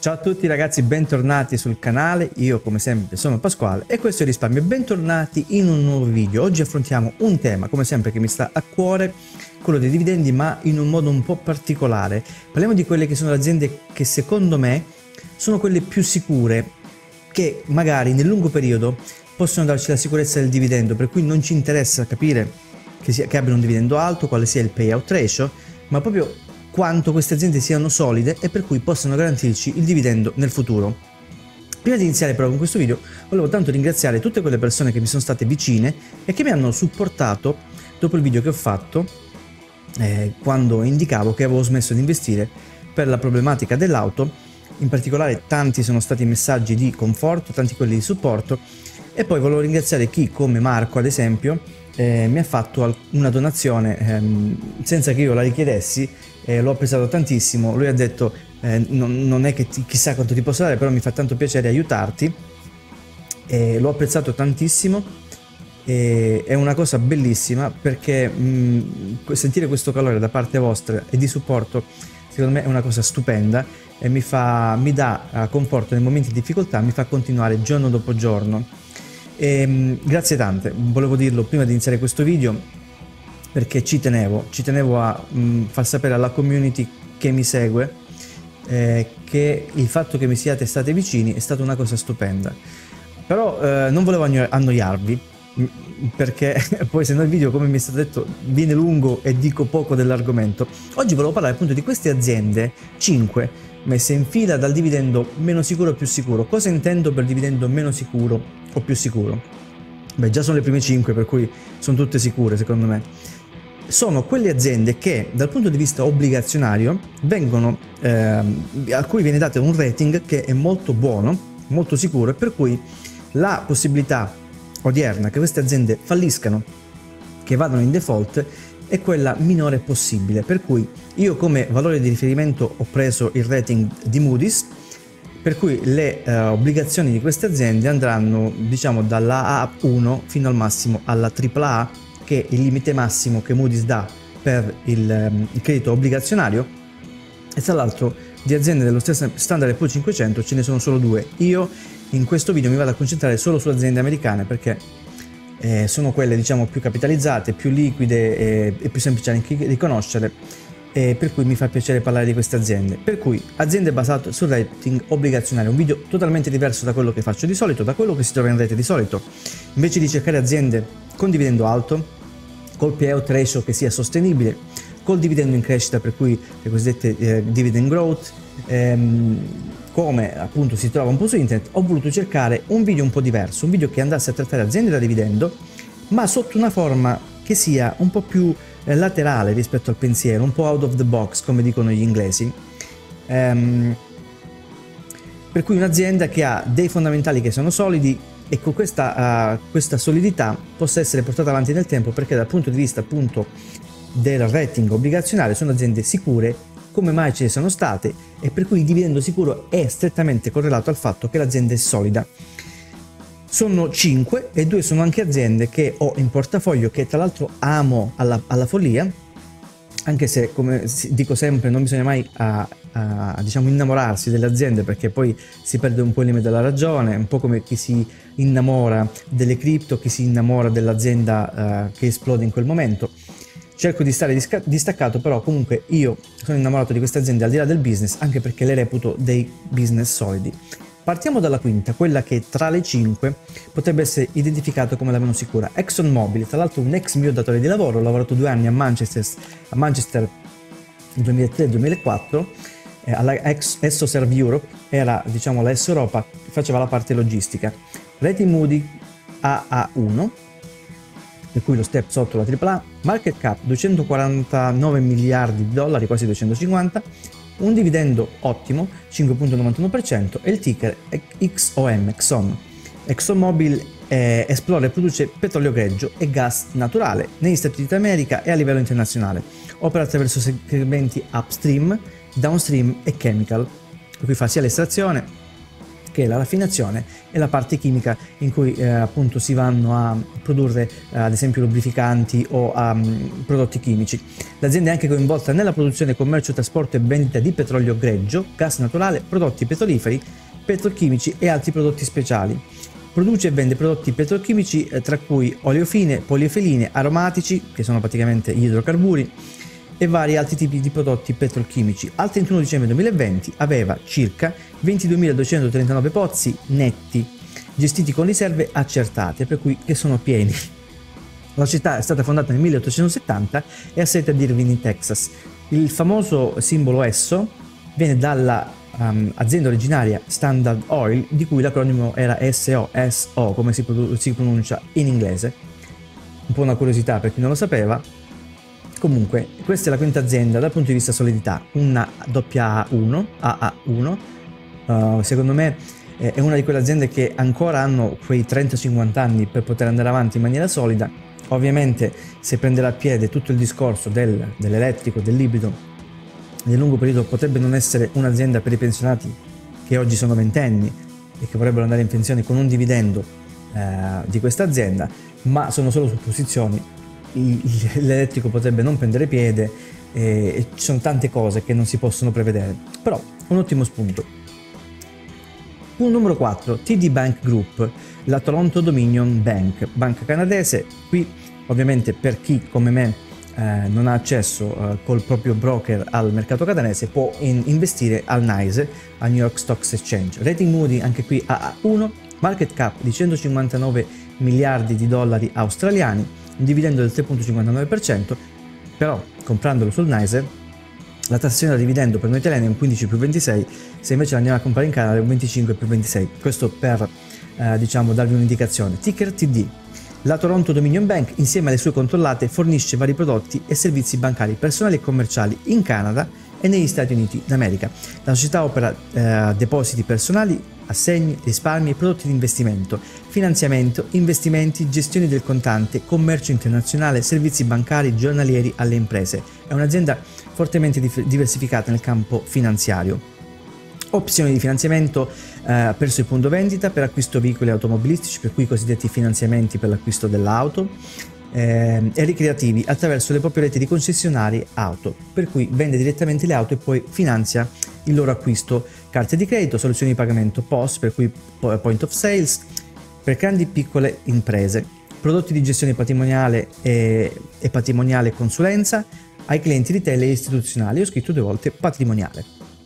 Ciao a tutti ragazzi, bentornati sul canale, io come sempre sono Pasquale e questo è Risparmio. Bentornati in un nuovo video. Oggi affrontiamo un tema come sempre che mi sta a cuore, quello dei dividendi, ma in un modo un po' particolare. Parliamo di quelle che sono le aziende che secondo me sono quelle più sicure, che magari nel lungo periodo possono darci la sicurezza del dividendo, per cui non ci interessa capire che abbiano un dividendo alto, quale sia il payout ratio, ma proprio quanto queste aziende siano solide e per cui possano garantirci il dividendo nel futuro. Prima di iniziare però con questo video volevo tanto ringraziare tutte quelle persone che mi sono state vicine e che mi hanno supportato dopo il video che ho fatto quando indicavo che avevo smesso di investire per la problematica dell'auto. In particolare tanti sono stati messaggi di conforto, tanti quelli di supporto, e poi volevo ringraziare chi come Marco ad esempio mi ha fatto una donazione senza che io la richiedessi. L'ho apprezzato tantissimo. Lui ha detto non è che chissà quanto ti posso dare, però mi fa tanto piacere aiutarti, l'ho apprezzato tantissimo, è una cosa bellissima perché sentire questo calore da parte vostra e di supporto secondo me è una cosa stupenda e mi dà conforto nei momenti di difficoltà, mi fa continuare giorno dopo giorno. Grazie tante, volevo dirlo prima di iniziare questo video perché ci tenevo a far sapere alla community che mi segue che il fatto che mi siate stati vicini è stata una cosa stupenda. Però non volevo annoiarvi, perché poi se no il video, come mi è stato detto, viene lungo e dico poco dell'argomento. Oggi volevo parlare appunto di queste aziende 5 messe in fila dal dividendo meno sicuro o più sicuro. Cosa intendo per dividendo meno sicuro o più sicuro? Beh, già sono le prime 5, per cui sono tutte sicure secondo me. Sono quelle aziende che dal punto di vista obbligazionario a cui viene dato un rating che è molto buono, molto sicuro, e per cui la possibilità odierna che queste aziende falliscano, che vadano in default, è quella minore possibile. Per cui io come valore di riferimento ho preso il rating di Moody's, per cui le obbligazioni di queste aziende andranno, diciamo, dalla A1 fino al massimo alla AAA, che è il limite massimo che Moody's dà per il credito obbligazionario. E tra l'altro di aziende dello stesso Standard & Poor's 500 ce ne sono solo 2. Io in questo video mi vado a concentrare solo su aziende americane perché sono quelle, diciamo, più capitalizzate, più liquide e più semplici anche riconoscere, per cui mi fa piacere parlare di queste aziende. Per cui aziende basate sul rating obbligazionario, un video totalmente diverso da quello che faccio di solito, da quello che si trova in rete di solito. Invece di cercare aziende con dividendo alto, col payout ratio che sia sostenibile, col dividendo in crescita, per cui le cosiddette dividend growth, come appunto si trova un po' su internet, ho voluto cercare un video un po' diverso, un video che andasse a trattare aziende da dividendo, ma sotto una forma che sia un po' più laterale rispetto al pensiero, un po' out of the box, come dicono gli inglesi. Per cui un'azienda che ha dei fondamentali che sono solidi e con questa solidità possa essere portata avanti nel tempo, perché dal punto di vista appunto del rating obbligazionario sono aziende sicure come mai ci sono state, e per cui il dividendo sicuro è strettamente correlato al fatto che l'azienda è solida. Sono 5 e 2 sono anche aziende che ho in portafoglio, che tra l'altro amo alla follia, anche se, come dico sempre, non bisogna mai diciamo innamorarsi delle aziende, perché poi si perde un po' il limite della ragione, un po' come chi si innamora delle cripto, chi si innamora dell'azienda che esplode in quel momento. Cerco di stare distaccato, però comunque io sono innamorato di queste aziende al di là del business, anche perché le reputo dei business solidi. Partiamo dalla quinta, quella che tra le 5 potrebbe essere identificata come la meno sicura, ExxonMobil. Tra l'altro un ex mio datore di lavoro, ho lavorato 2 anni a Manchester nel 2003-2004, alla EssoServ Europe, era, diciamo, la S Europa, faceva la parte logistica. Rating Moody AA1, per cui lo step sotto la AAA, market cap 249 miliardi di dollari, quasi 250, un dividendo ottimo, 5,91%, e il ticker XOM, Exxon. ExxonMobil esplora e produce petrolio greggio e gas naturale negli Stati Uniti d'America e a livello internazionale. Opera attraverso segmenti upstream, downstream e chemical, per cui fa sia l'estrazione che è la raffinazione e la parte chimica in cui appunto si vanno a produrre ad esempio lubrificanti o prodotti chimici. L'azienda è anche coinvolta nella produzione, commercio, trasporto e vendita di petrolio greggio, gas naturale, prodotti petroliferi, petrochimici e altri prodotti speciali. Produce e vende prodotti petrochimici tra cui oleofine, poliefiline, aromatici, che sono praticamente gli idrocarburi, e vari altri tipi di prodotti petrochimici. Al 31 dicembre 2020 aveva circa 22.239 pozzi netti, gestiti con riserve accertate, per cui che sono pieni. La città è stata fondata nel 1870 e ha sede ad Irving, in Texas. Il famoso simbolo ESSO viene dalla azienda originaria Standard Oil, di cui l'acronimo era SO, come si pronuncia in inglese. Un po' una curiosità per chi non lo sapeva. Comunque, questa è la quinta azienda dal punto di vista solidità, una AA1, secondo me è una di quelle aziende che ancora hanno quei 30-50 anni per poter andare avanti in maniera solida. Ovviamente se prenderà a piede tutto il discorso dell'elettrico, dell'ibrido, nel lungo periodo potrebbe non essere un'azienda per i pensionati che oggi sono ventenni e che vorrebbero andare in pensione con un dividendo di questa azienda, ma sono solo supposizioni. L'elettrico potrebbe non prendere piede e ci sono tante cose che non si possono prevedere, però un ottimo spunto. Punto numero 4, TD Bank Group, la Toronto Dominion Bank, banca canadese. Qui ovviamente per chi come me non ha accesso col proprio broker al mercato canadese può investire al NYSE, al New York Stock Exchange. Rating Moody anche qui AA1, market cap di 159 miliardi di dollari australiani, un dividendo del 3,59%, però comprandolo sul NYSE la tassazione da dividendo per noi italiani è un 15+26, se invece l'andiamo a comprare in Canada è un 25+26. Questo per diciamo darvi un'indicazione. Ticker TD. La Toronto Dominion Bank, insieme alle sue controllate, fornisce vari prodotti e servizi bancari personali e commerciali in Canada e negli Stati Uniti d'America. La società opera depositi personali, assegni, risparmi, prodotti di investimento, finanziamento, investimenti, gestione del contante, commercio internazionale, servizi bancari giornalieri alle imprese. È un'azienda fortemente diversificata nel campo finanziario. Opzioni di finanziamento presso il punto vendita per acquisto veicoli automobilistici, per cui i cosiddetti finanziamenti per l'acquisto dell'auto, e ricreativi attraverso le proprie reti di concessionari auto, per cui vende direttamente le auto e poi finanzia il loro acquisto. Carte di credito, soluzioni di pagamento POS, per cui point of sales, per grandi e piccole imprese, prodotti di gestione patrimoniale e patrimoniale consulenza ai clienti retail e istituzionali. Ho scritto 2 volte patrimoniale.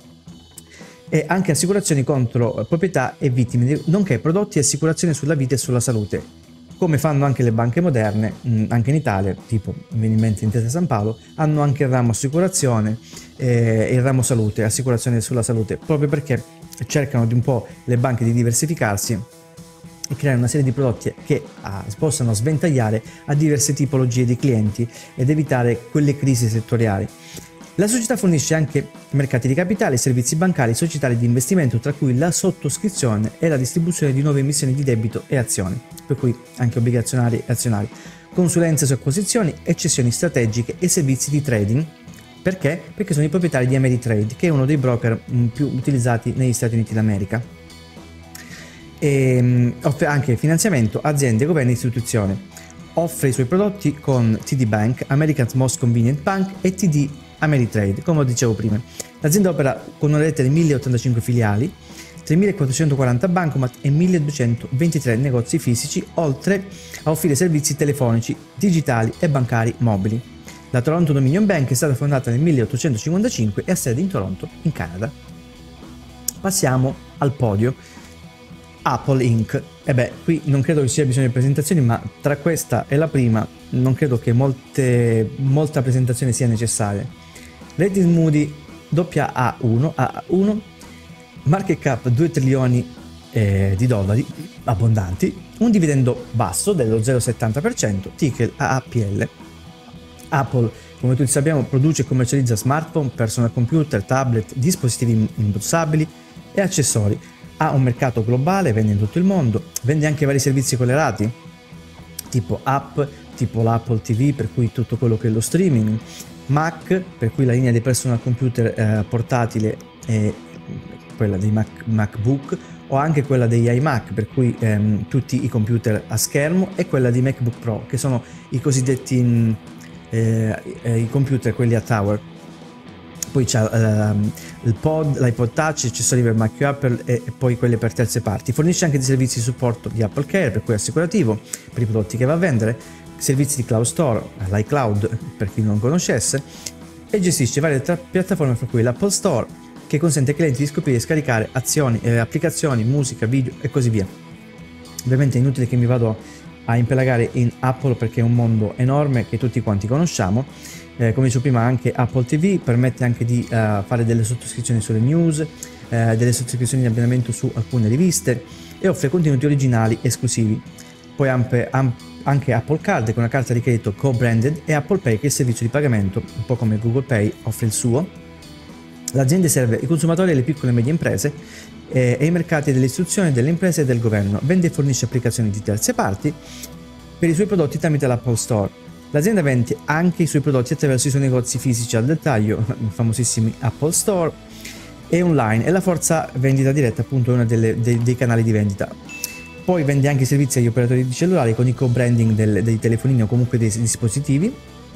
E anche assicurazioni contro proprietà e vittime, nonché prodotti e assicurazioni sulla vita e sulla salute, come fanno anche le banche moderne, anche in Italia, tipo mi viene in mente Intesa San Paolo, hanno anche il ramo assicurazione e il ramo salute, assicurazione sulla salute, proprio perché cercano di un po' le banche di diversificarsi e creare una serie di prodotti che possano sventagliare a diverse tipologie di clienti ed evitare quelle crisi settoriali. La società fornisce anche mercati di capitale, servizi bancari, societari di investimento, tra cui la sottoscrizione e la distribuzione di nuove emissioni di debito e azioni, per cui anche obbligazionari e azionari, consulenze su acquisizioni e cessioni strategiche e servizi di trading. Perché? Perché sono i proprietari di Ameritrade, che è uno dei broker più utilizzati negli Stati Uniti d'America. E offre anche finanziamento a aziende, governi e istituzioni. Offre i suoi prodotti con TD Bank, America's Most Convenient Bank e TD Ameritrade, come dicevo prima. L'azienda opera con una rete di 1085 filiali, 3.440 bancomat e 1.223 negozi fisici, oltre a offrire servizi telefonici, digitali e bancari mobili. La Toronto Dominion Bank è stata fondata nel 1855 e ha sede in Toronto, in Canada. Passiamo al podio. Apple Inc. Qui non credo che ci sia bisogno di presentazioni, ma tra questa e la prima non credo che molta presentazione sia necessaria. Rating Moody AA1, market cap 2 trilioni di dollari abbondanti, un dividendo basso dello 0,70%, ticker AAPL. Apple, come tutti sappiamo, produce e commercializza smartphone, personal computer, tablet, dispositivi indossabili e accessori. Ha un mercato globale, vende in tutto il mondo, vende anche vari servizi collegati, tipo app, tipo l'Apple TV, per cui tutto quello che è lo streaming, Mac, per cui la linea dei personal computer portatile e quella dei MacBook, o anche quella degli iMac, per cui tutti i computer a schermo, e quella di MacBook Pro, che sono i cosiddetti i computer, quelli a tower. Poi c'è l'iPod Touch, accessori per marchio Apple e poi quelli per terze parti. Fornisce anche dei servizi di supporto di Apple Care, per cui è assicurativo per i prodotti che va a vendere, servizi di Cloud Store, l'iCloud per chi non conoscesse, e gestisce varie piattaforme, fra cui l'Apple Store, che consente ai clienti di scoprire e scaricare applicazioni, musica, video e così via. Ovviamente è inutile che mi vado a impelagare in Apple, perché è un mondo enorme che tutti quanti conosciamo. Come dicevo prima, anche Apple TV permette anche di fare delle sottoscrizioni sulle news, delle sottoscrizioni di abbonamento su alcune riviste, e offre contenuti originali esclusivi. Poi anche Apple Card, con una carta di credito co-branded, e Apple Pay, che è il servizio di pagamento, un po' come Google Pay offre il suo. L'azienda serve i consumatori e le piccole e medie imprese e i mercati dell'istruzione, delle imprese e del governo. Vende e fornisce applicazioni di terze parti per i suoi prodotti tramite l'Apple Store. L'azienda vende anche i suoi prodotti attraverso i suoi negozi fisici al dettaglio, i famosissimi Apple Store, e online, e la forza vendita diretta appunto è uno dei canali di vendita. Poi vende anche servizi agli operatori di cellulari con il co-branding dei telefonini o comunque dei dispositivi,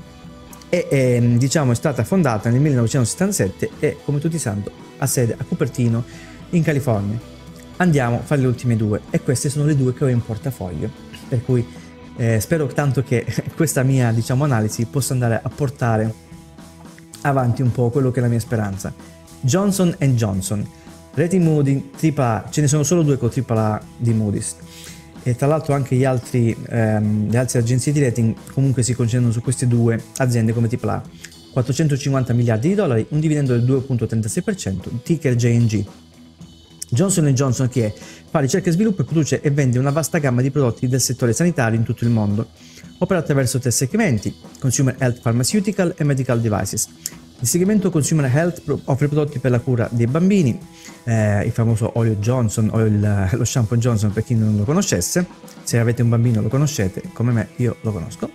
e diciamo è stata fondata nel 1977 e, come tutti sanno, ha sede a Cupertino in California. Andiamo a fare le ultime due, e queste sono le due che ho in portafoglio, per cui spero tanto che questa mia, diciamo, analisi possa andare a portare avanti un po' quello che è la mia speranza. Johnson & Johnson, rating Moody AAA, ce ne sono solo due con AAA di Moody's, e tra l'altro anche le altre agenzie di rating comunque si concentrano su queste due aziende come AAA. 450 miliardi di dollari, un dividendo del 2,36%, ticker JNG. Johnson & Johnson, che fa ricerca e sviluppo e produce e vende una vasta gamma di prodotti del settore sanitario in tutto il mondo. Opera attraverso tre segmenti: Consumer Health, Pharmaceutical e Medical Devices. Il segmento Consumer Health offre prodotti per la cura dei bambini, il famoso olio Johnson o lo shampoo Johnson, per chi non lo conoscesse. Se avete un bambino lo conoscete, come me io lo conosco.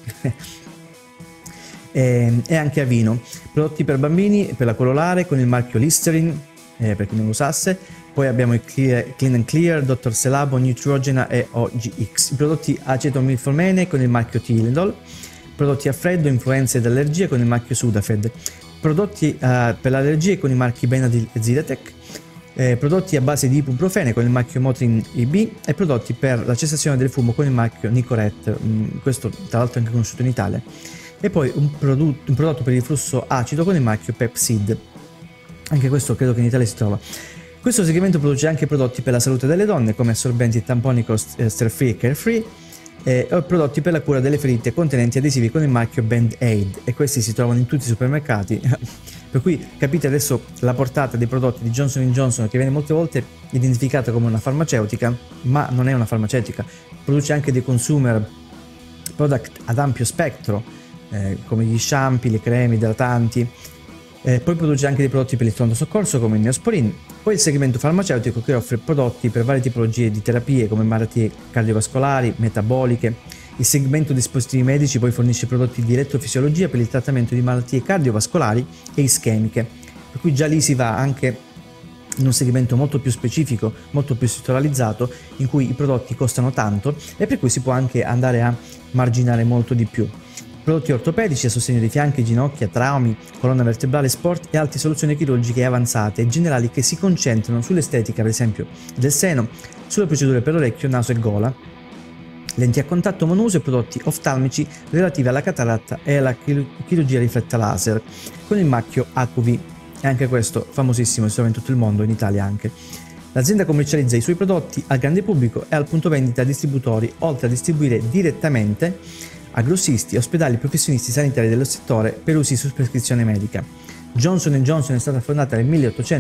E anche Aveeno, prodotti per bambini per la colorare con il marchio Listerine, per chi non lo usasse. Poi abbiamo il Clean & Clear, Dr. Celabo, Neutrogena e OGX. I prodotti acetomilfomene con il marchio Tylenol. Prodotti a freddo, influenze ed allergie con il marchio Sudafed. Prodotti per l'allergie con i marchi Benadryl e Zyrtec. Prodotti a base di ibuprofene con il marchio Motrin IB, e prodotti per la cessazione del fumo con il marchio Nicorette, questo tra l'altro è anche conosciuto in Italia. E poi un prodotto per il flusso acido con il marchio Pepsid. Anche questo credo che in Italia si trova. Questo segmento produce anche prodotti per la salute delle donne, come assorbenti tamponico Ster-Free e Carefree, e prodotti per la cura delle ferite contenenti adesivi con il marchio Band-Aid, e questi si trovano in tutti i supermercati. Per cui capite adesso la portata dei prodotti di Johnson & Johnson, che viene molte volte identificata come una farmaceutica, ma non è una farmaceutica. Produce anche dei consumer product ad ampio spettro, come gli shampoo, le creme, idratanti. Poi produce anche dei prodotti per il pronto soccorso come il Neosporin. Poi il segmento farmaceutico, che offre prodotti per varie tipologie di terapie come malattie cardiovascolari, metaboliche. Il segmento dispositivi medici poi fornisce prodotti di elettrofisiologia per il trattamento di malattie cardiovascolari e ischemiche, per cui già lì si va anche in un segmento molto più specifico, molto più settorializzato, in cui i prodotti costano tanto e per cui si può anche andare a marginare molto di più. Prodotti ortopedici a sostegno dei fianchi, ginocchia, traumi, colonna vertebrale, sport e altre soluzioni chirurgiche avanzate e generali che si concentrano sull'estetica, ad esempio, del seno, sulle procedure per l'orecchio, naso e gola, lenti a contatto monouso e prodotti oftalmici relativi alla cataratta e alla chirurgia rifletta laser, con il marchio AQV. E anche questo famosissimo, si trova in tutto il mondo, in Italia anche. L'azienda commercializza i suoi prodotti al grande pubblico e al punto vendita a distributori, oltre a distribuire direttamente a grossisti, ospedali e professionisti sanitari dello settore per usi su prescrizione medica. Johnson & Johnson è stata fondata nel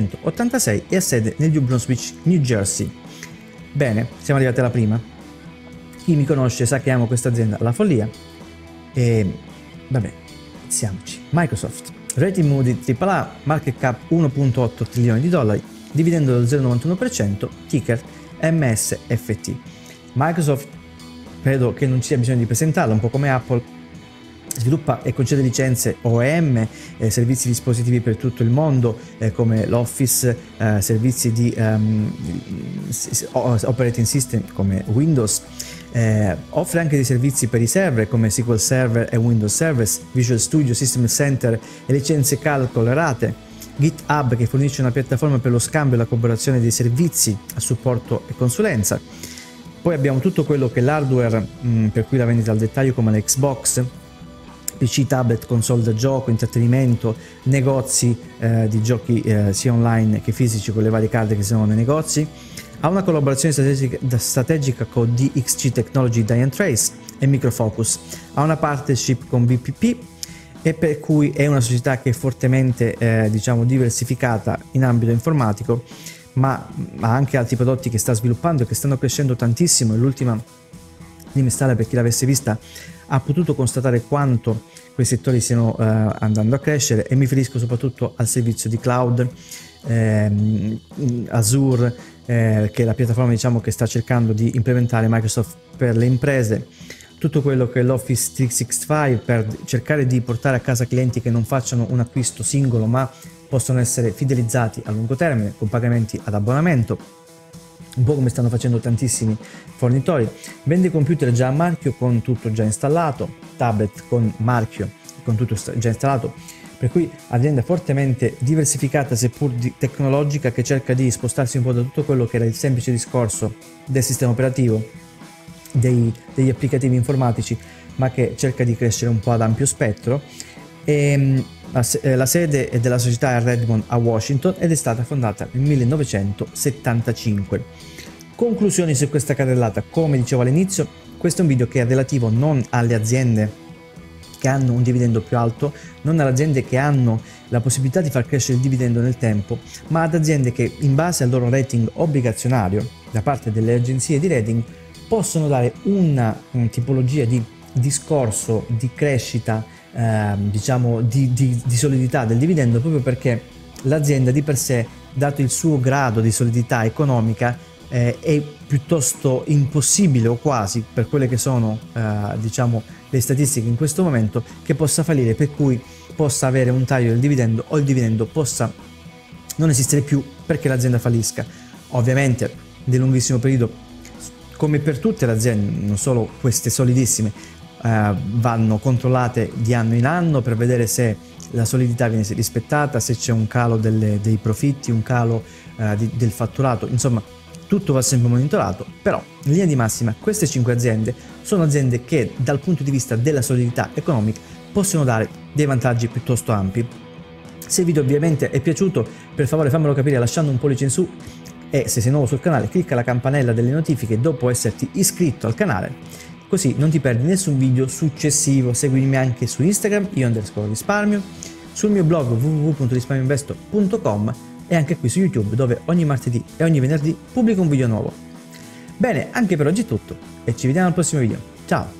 1886 e ha sede nel New Brunswick, New Jersey. Bene, siamo arrivati alla prima. Chi mi conosce sa che amo questa azienda alla follia. E vabbè, iniziamoci. Microsoft, rating Moody AAA, market cap 1,8 trilioni di dollari, dividendo del 0,91%, ticker MSFT. Microsoft, credo che non ci sia bisogno di presentarla, un po' come Apple, Sviluppa e concede licenze OEM, servizi dispositivi per tutto il mondo come l'Office, servizi di operating system come Windows, offre anche dei servizi per i server come SQL Server e Windows Service, Visual Studio, System Center e licenze cal colorate, GitHub che fornisce una piattaforma per lo scambio e la collaborazione dei servizi a supporto e consulenza. Poi abbiamo tutto quello che è l'hardware per cui la vendita al dettaglio come l'Xbox, PC, tablet, console da gioco, intrattenimento, negozi di giochi sia online che fisici con le varie carte che sono nei negozi. Ha una collaborazione strategica con DXC Technology Dynatrace e Microfocus. Ha una partnership con BPP e per cui è una società che è fortemente diversificata in ambito informatico, ma ha anche altri prodotti che sta sviluppando e che stanno crescendo tantissimo. L'ultima trimestrale, per chi l'avesse vista, ha potuto constatare quanto quei settori stiano andando a crescere, e mi riferisco soprattutto al servizio di cloud, Azure, che è la piattaforma che sta cercando di implementare Microsoft per le imprese, tutto quello che è l'Office 365 per cercare di portare a casa clienti che non facciano un acquisto singolo ma possono essere fidelizzati a lungo termine con pagamenti ad abbonamento, un po' come stanno facendo tantissimi fornitori. Vende computer già a marchio con tutto già installato, tablet con marchio con tutto già installato, per cui azienda fortemente diversificata seppur tecnologica, che cerca di spostarsi un po' da tutto quello che era il semplice discorso del sistema operativo, degli applicativi informatici, ma che cerca di crescere un po' ad ampio spettro. La sede della società è a Redmond a Washington ed è stata fondata nel 1975. Conclusioni su questa carrellata: come dicevo all'inizio, questo è un video che è relativo non alle aziende che hanno un dividendo più alto, non alle aziende che hanno la possibilità di far crescere il dividendo nel tempo, ma ad aziende che in base al loro rating obbligazionario da parte delle agenzie di rating possono dare una tipologia di discorso di crescita, di solidità del dividendo, proprio perché l'azienda di per sé, dato il suo grado di solidità economica, è piuttosto impossibile o quasi, per quelle che sono le statistiche in questo momento, che possa fallire, per cui possa avere un taglio del dividendo o il dividendo possa non esistere più perché l'azienda fallisca. Ovviamente nel lunghissimo periodo, come per tutte le aziende, non solo queste solidissime, vanno controllate di anno in anno per vedere se la solidità viene rispettata, se c'è un calo dei profitti, un calo del fatturato, insomma tutto va sempre monitorato. Però in linea di massima queste 5 aziende sono aziende che dal punto di vista della solidità economica possono dare dei vantaggi piuttosto ampi. Se il video ovviamente è piaciuto, per favore fammelo capire lasciando un pollice in su, e se sei nuovo sul canale clicca la campanella delle notifiche dopo esserti iscritto al canale, così non ti perdi nessun video successivo. Seguimi anche su Instagram, io_risparmio, sul mio blog www.risparmioinvesto.com e anche qui su YouTube, dove ogni martedì e ogni venerdì pubblico un video nuovo. Bene, anche per oggi è tutto e ci vediamo al prossimo video. Ciao!